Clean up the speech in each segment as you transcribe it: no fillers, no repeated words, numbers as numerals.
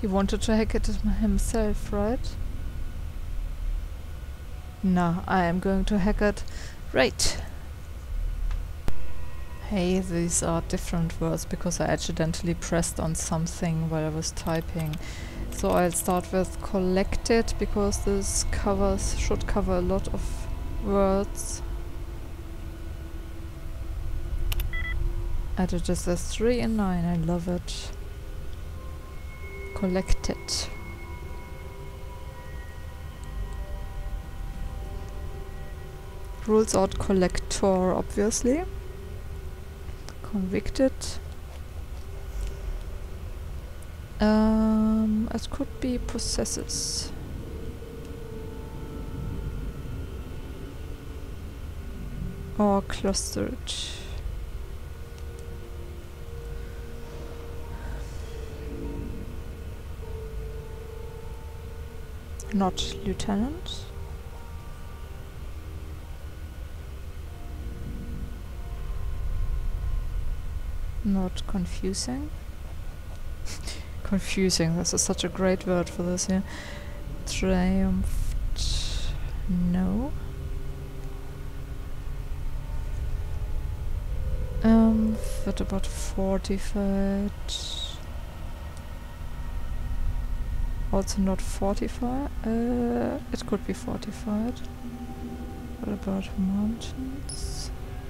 He wanted to hack it himself, right? No, I am going to hack it. Right. Hey, these are different words because I accidentally pressed on something while I was typing. So I'll start with collected because this should cover a lot of words. Added this as 3 and 9, I love it. Collected. Rules out collector, obviously. Convicted. It could be possesses. Or clustered. Not lieutenant. Not confusing. Confusing, this is such a great word for this here. Triumphed. No. What about fortified? Also not fortified. It could be fortified. What about mountains?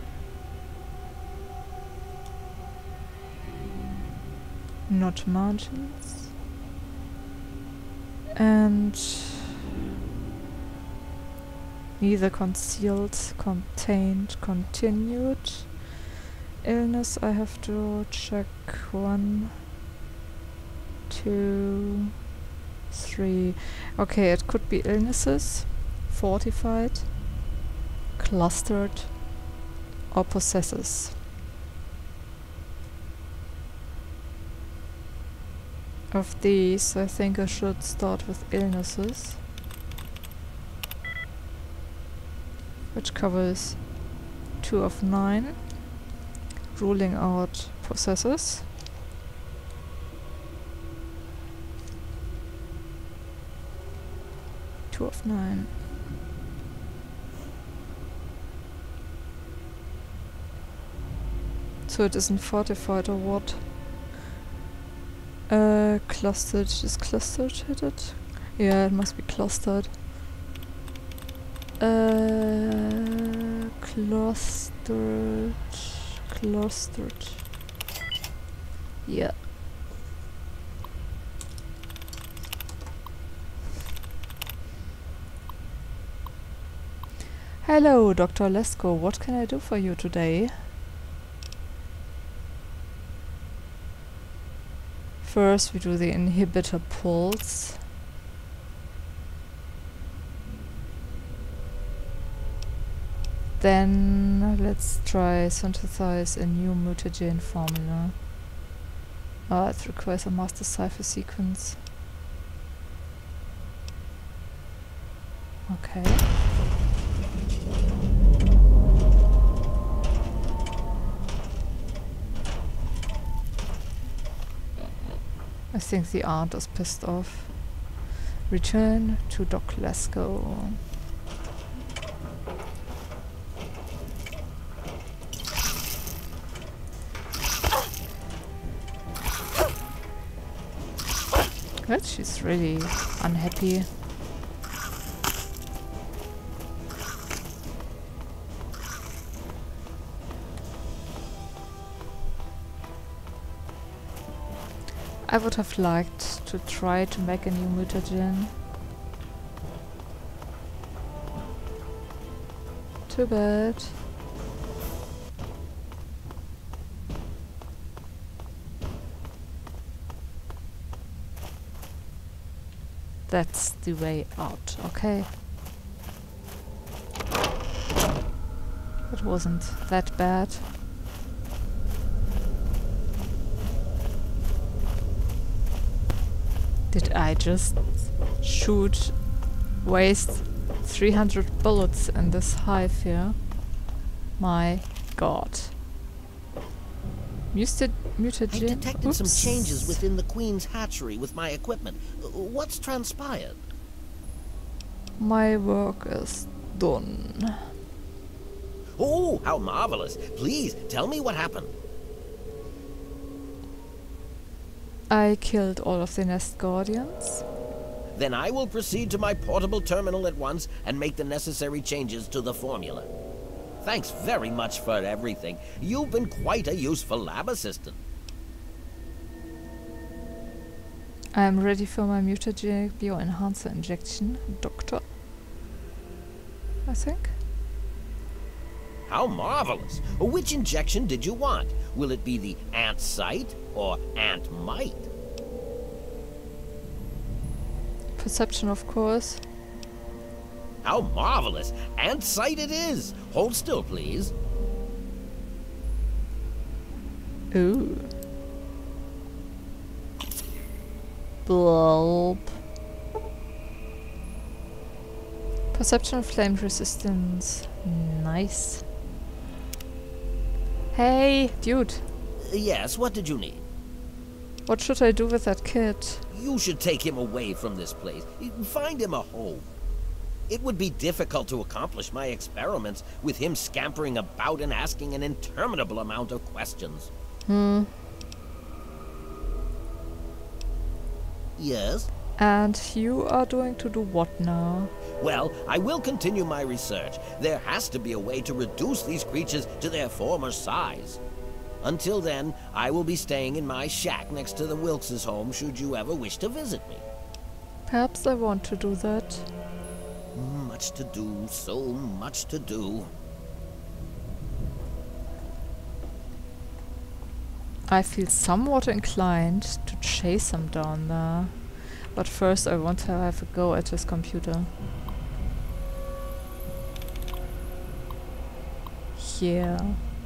Not mountains. And neither concealed, contained, continued. Illness, I have to check 1, 2, 3. Okay, it could be illnesses, fortified, clustered, or possesses. Of these, I think I should start with illnesses, which covers 2 of 9, ruling out possesses. Two of 9. So it isn't fortified or what? Clustered. Is clustered hit it? Yeah, it must be clustered. Clustered. Clustered. Yeah. Hello, Dr. Lesko. What can I do for you today? First, we do the inhibitor pulse. Then let's try synthesize a new mutagen formula. It requires a master cipher sequence. Okay. I think the aunt is pissed off. Return to Doc Lesko. Good, she's really unhappy. I would have liked to try to make a new mutagen. Too bad. That's the way out, okay. It wasn't that bad. Did I just waste 300 bullets in this hive here? My god. Mutagen? I detected some Oops. changes within the Queen's hatchery with my equipment. What's transpired? My work is done. Oh, how marvelous. Please, tell me what happened. I killed all of the nest guardians. Then I will proceed to my portable terminal at once and make the necessary changes to the formula. Thanks very much for everything. You've been quite a useful lab assistant. I am ready for my mutagenic bioenhancer injection, Doctor. I think. How marvelous. Which injection did you want? Will it be the ant sight or ant might? Perception, of course. How marvelous. Ant sight it is. Hold still, please. Ooh. Bulb. Perception of flame resistance. Nice. Hey, dude. Yes, what did you need? What should I do with that kid? You should take him away from this place. Find him a home. It would be difficult to accomplish my experiments with him scampering about and asking an interminable amount of questions. Yes? And you are doing to do what now? Well, I will continue my research. There has to be a way to reduce these creatures to their former size. Until then, I will be staying in my shack next to the Wilkes' home should you ever wish to visit me. Perhaps I want to do that. Much to do, so much to do. I feel somewhat inclined to chase him down there. But first I want to have a go at his computer. Yeah.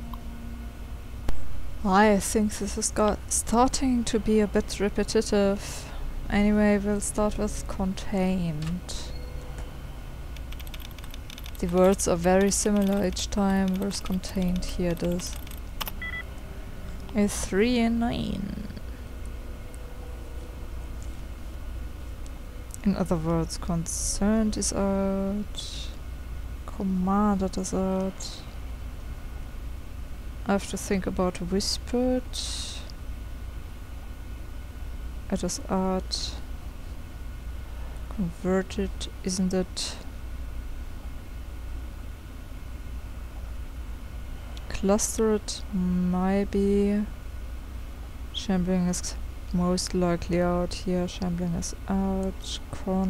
I think this is starting to be a bit repetitive. Anyway, we'll start with contained. The words are very similar each time. Where's contained? Here it is. A 3 and 9. In other words, concerned is out. Commanded is out. I have to think about whispered. It is out. Converted, isn't it? Clustered, maybe. Shambling is most likely out here. Shambling is out.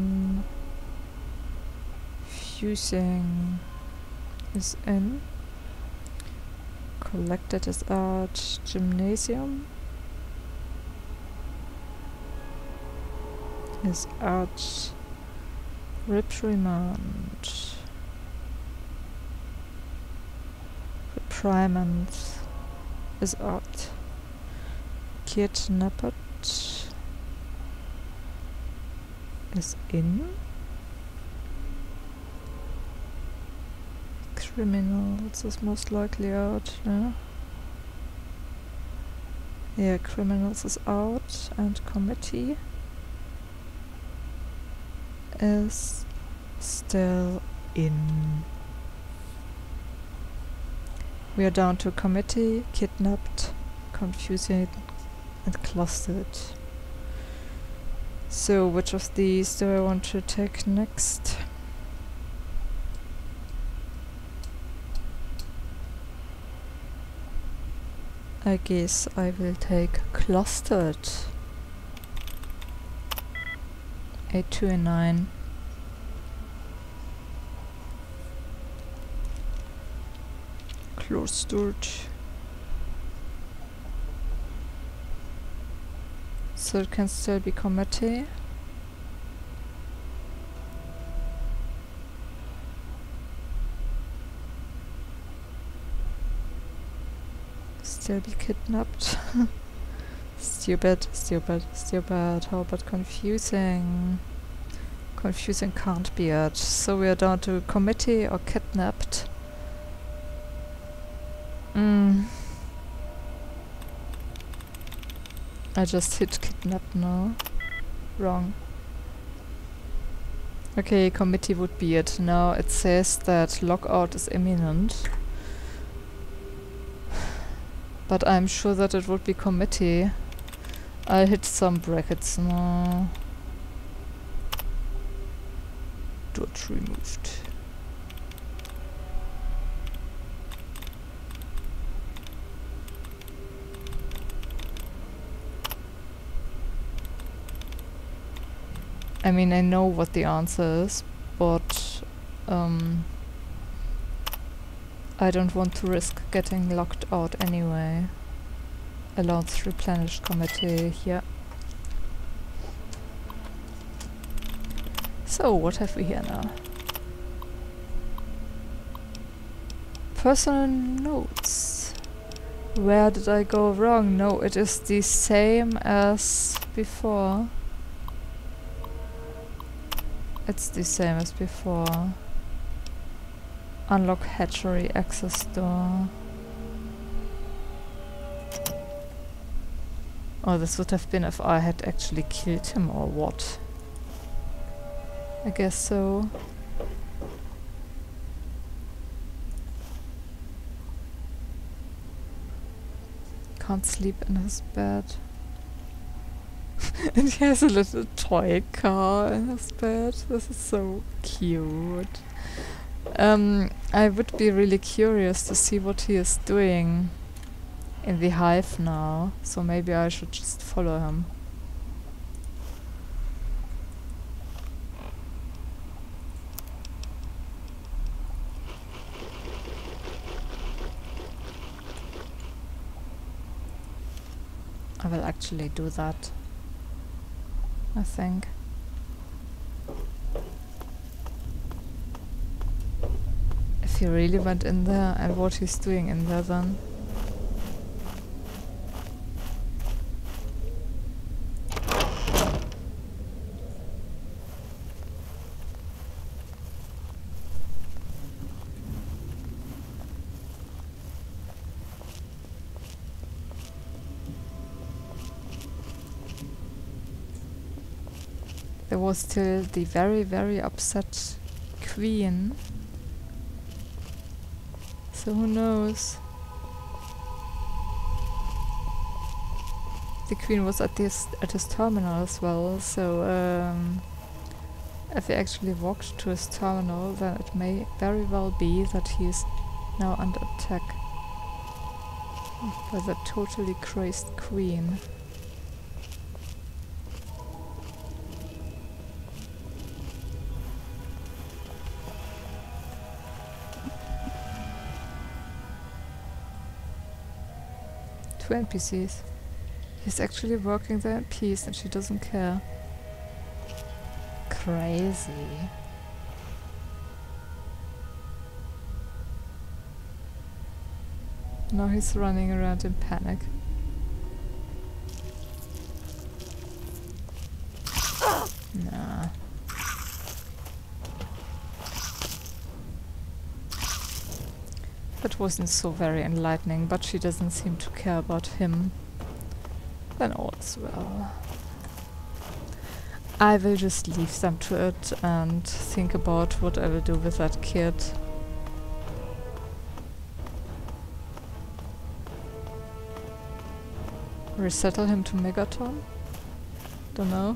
Confusing is in. Collected is out. Gymnasium is out. Reprimand. Reprimand is out. Kidnapped is in. Criminals is most likely out, yeah? Yeah, criminals is out, and committee is still in. We are down to committee, kidnapped, confusing, and clustered. So, which of these do I want to take next? I guess I will take clustered. A 2 and 9. Clustered. So it can still be committee. Still be kidnapped. Stupid, stupid, stupid. How about confusing? Confusing can't be it. So we are down to committee or kidnapped. I just hit kidnap now. Wrong. Okay, committee would be it. Now it says that lockout is imminent. But I'm sure that it would be committee. I'll hit some brackets now. Dot removed. I mean, I know what the answer is, but I don't want to risk getting locked out anyway. Allowed replenished committee here. So, what have we here now? Personal notes. Where did I go wrong? No, it is the same as before. It's the same as before. Unlock hatchery access door. Oh, this would have been if I had actually killed him or what? I guess so. Can't sleep in his bed. And he has a little toy car in his bed. This is so cute. I would be really curious to see what he is doing in the hive now. So maybe I should just follow him. I will actually do that, I think. If he really went in there and what he's doing in there then. There was still the very, very upset queen. So who knows? The queen was at his terminal as well, so if he actually walked to his terminal, then it may very well be that he is now under attack by the totally crazed queen. Two NPCs. He's actually working there in peace and she doesn't care. Crazy. Now he's running around in panic. Nah. That wasn't so very enlightening, but she doesn't seem to care about him. Then all's well. I will just leave them to it and think about what I will do with that kid. Resettle him to Megaton? Don't know.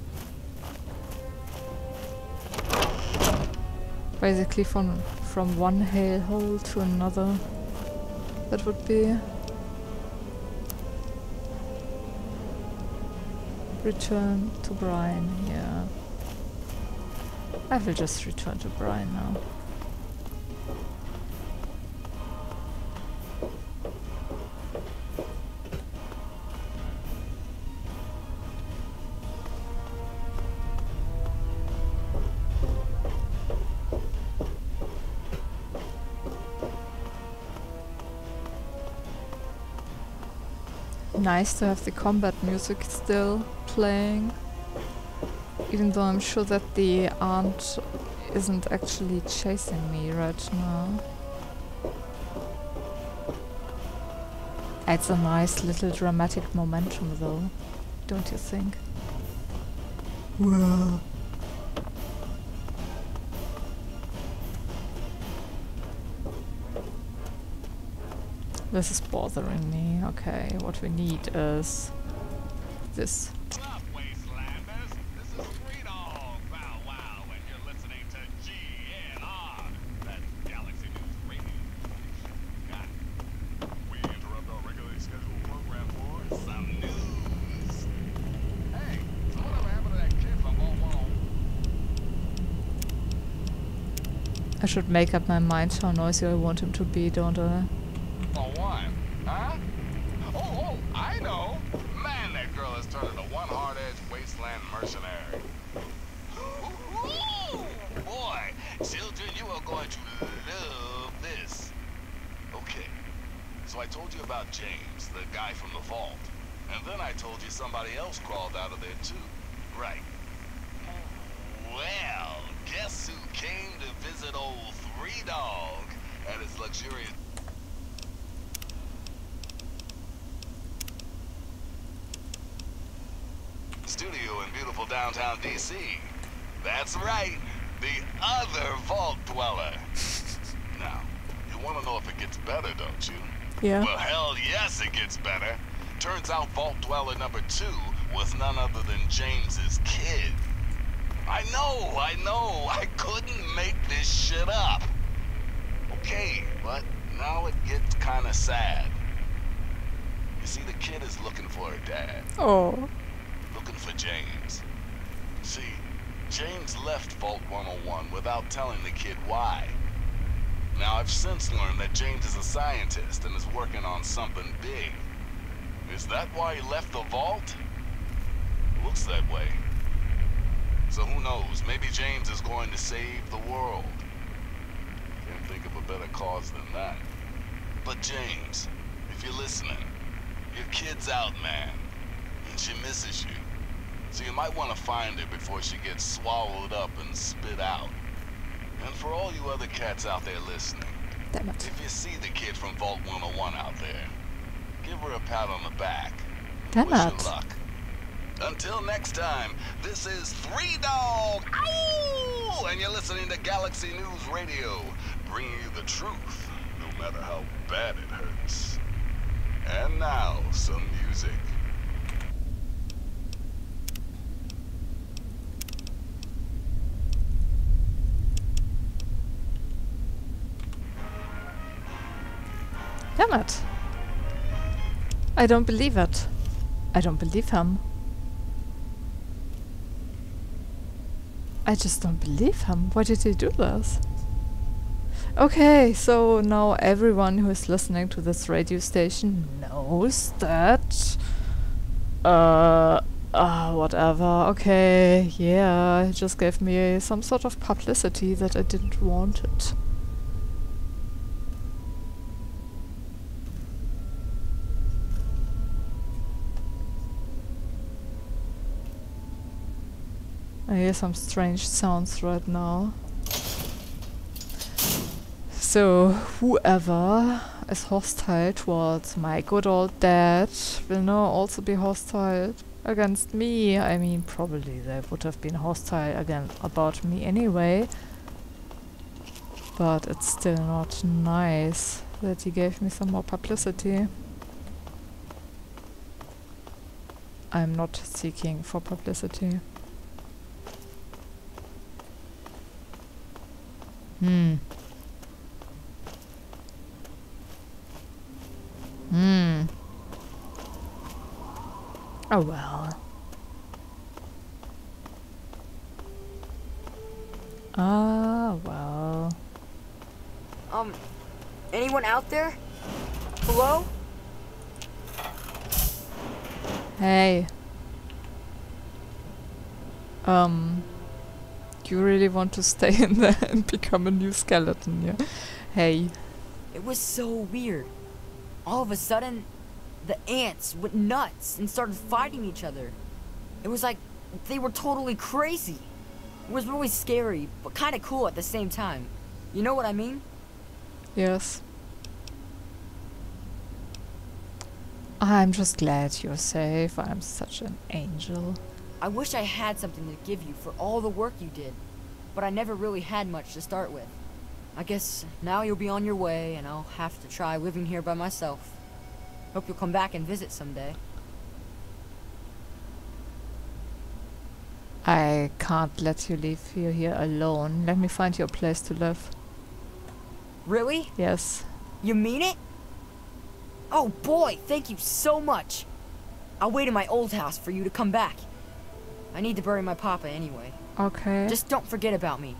Basically from one hellhole to another. That would be. Return to Brian, yeah. I will just return to Brian now. Nice to have the combat music still playing, even though I'm sure that the aunt isn't actually chasing me right now. Adds a nice little dramatic momentum though. don't you think? Whoa. This is bothering me. Okay, what we need is this. What's up, Wastelanders? This is Free Dog Bow Wow, and you're listening to GNR. That's Galaxy News Radio. Got it. We interrupt our regularly scheduled program for some news. Hey, so whatever happened to that kid from Vault 101? I should make up my mind how noisy I want him to be, don't I? For one, huh? Oh, I know. Man, that girl has turned into one hard-edged wasteland mercenary. Ooh, boy, children, you are going to love this. Okay, so I told you about James, the guy from the vault. And then I told you somebody else crawled out of there too. Right. Well, guess who came to visit old Three Dog at his luxurious... studio in beautiful downtown DC. That's right, the other vault dweller. Now, you want to know if it gets better, don't you? Yeah. Well, hell yes, it gets better. Turns out vault dweller number 2 was none other than James's kid. I know, I couldn't make this shit up. Okay, but now it gets kind of sad. You see, the kid is looking for her dad. Oh. Looking for James. See, James left Vault 101 without telling the kid why. Now, I've since learned that James is a scientist and is working on something big. Is that why he left the vault? Looks that way. So who knows, maybe James is going to save the world. Can't think of a better cause than that. But James, if you're listening, your kid's out, man. And she misses you. So you might want to find her before she gets swallowed up and spit out. And for all you other cats out there listening, Damn it. if you see the kid from Vault 101 out there, give her a pat on the back. Damn Wish it. her luck. Until next time, this is Three Dog, ow! And you're listening to Galaxy News Radio, bringing you the truth, no matter how bad it hurts. And now, some music. Damn it. I don't believe it. I don't believe him. I just don't believe him. Why did he do this? Okay, so now everyone who is listening to this radio station knows that... whatever. Okay, yeah, he just gave me some sort of publicity that I didn't want it. I hear some strange sounds right now. So, whoever is hostile towards my good old dad will now also be hostile against me. I mean, probably they would have been hostile again about me anyway. But it's still not nice that he gave me some more publicity. I'm not seeking for publicity. Oh well. Ah well. Anyone out there? Hello? Hey. You really want to stay in there and become a new skeleton, yeah? Hey. It was so weird. All of a sudden, the ants went nuts and started fighting each other. It was like they were totally crazy. It was really scary, but kind of cool at the same time. You know what I mean? Yes. I'm just glad you're safe. I'm such an angel. I wish I had something to give you for all the work you did, but I never really had much to start with. I guess now you'll be on your way, and I'll have to try living here by myself. Hope you'll come back and visit someday. I can't let you leave you here alone. Let me find you a place to live. Really? Yes. You mean it? Oh boy, thank you so much. I'll wait in my old house for you to come back. I need to bury my papa anyway. Okay. Just don't forget about me.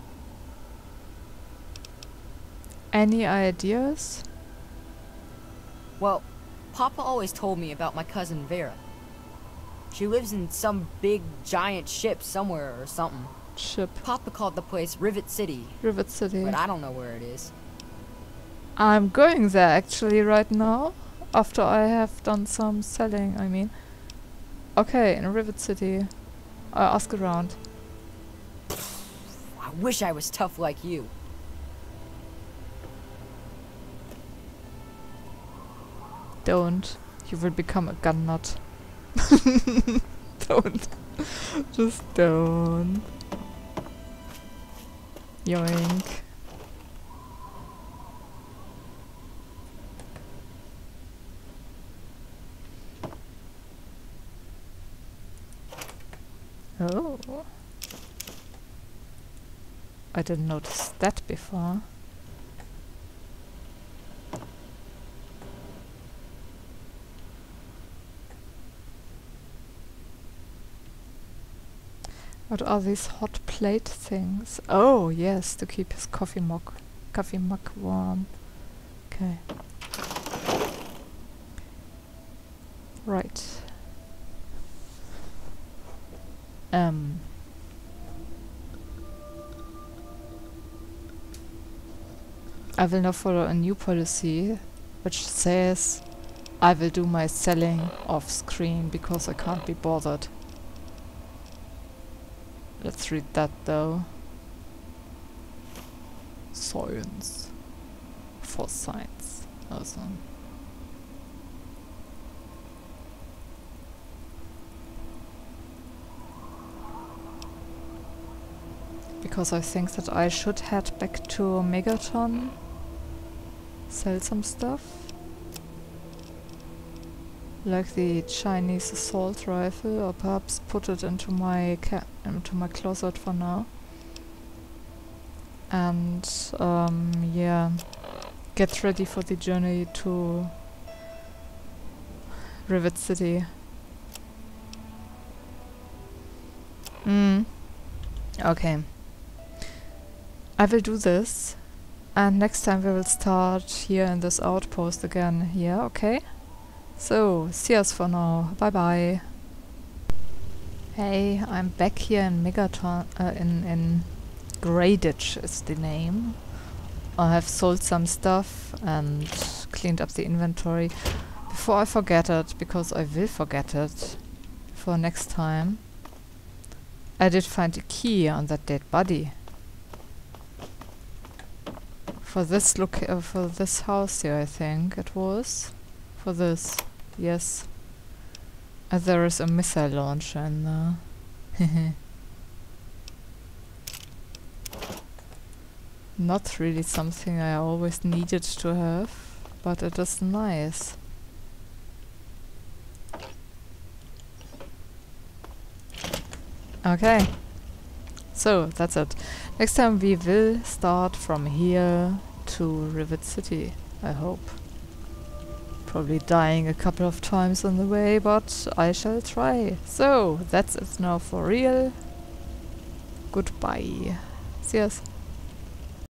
Any ideas? Well, Papa always told me about my cousin Vera. She lives in some big, giant ship somewhere or something. Ship. Papa called the place Rivet City. Rivet City. But I don't know where it is. I'm going there actually right now. After I have done some selling, I mean. Okay, in Rivet City. I'll ask around. I wish I was tough like you. Don't. You will become a gun nut. Don't. Just don't. Yoink. Oh. I didn't notice that before. What are these hot plate things? Oh, yes, to keep his coffee mug warm. Okay. Right. I will now follow a new policy, which says I will do my selling off screen because I can't be bothered. Let's read that though. Science. For science. Awesome. Because I think that I should head back to Megaton. Sell some stuff. Like the Chinese assault rifle, or perhaps put it into my closet for now. And yeah, get ready for the journey to Rivet City. Okay. I will do this, and next time we will start here in this outpost again. Yeah, okay? So, see us for now. Bye bye. Hey, I'm back here in Megaton, in Greyditch is the name. I have sold some stuff and cleaned up the inventory. Before I forget it, because I will forget it for next time, I did find a key on that dead body. For this for this house here, I think it was. For this, yes. There is a missile launcher in there. Not really something I always needed to have, but it is nice. Okay. So, that's it. Next time we will start from here to Rivet City, I hope. Probably dying a couple of times on the way, but I shall try. So, that's it now for real. Goodbye. See us.